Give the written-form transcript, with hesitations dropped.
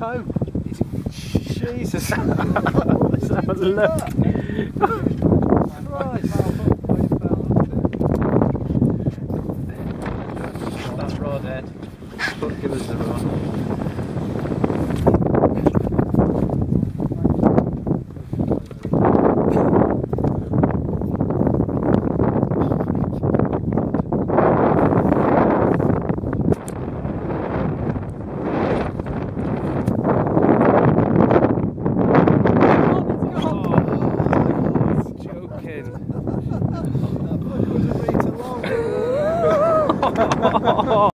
toe. Jesus. Let's have a look. That's raw dead. But give us the raw.